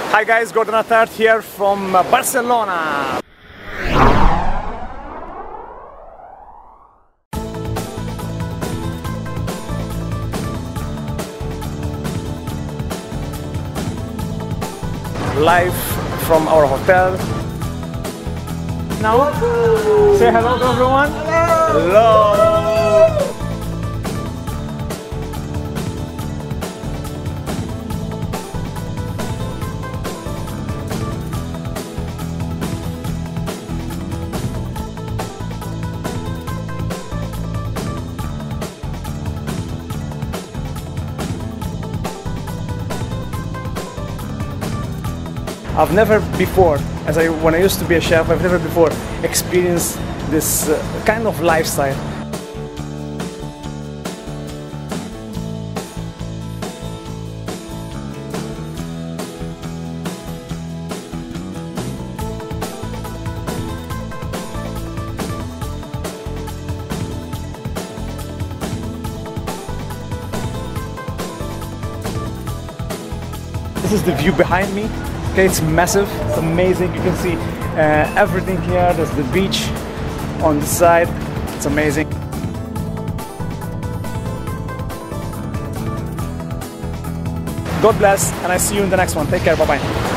Hi guys, Gordon Attard here from Barcelona. Live from our hotel. Now, say hello to everyone. Hello. I've never before, when I used to be a chef, I've never before experienced this kind of lifestyle. This is the view behind me. Okay, it's massive, it's amazing. You can see everything here. There's the beach on the side. It's amazing. God bless, and I see you in the next one. Take care, bye-bye.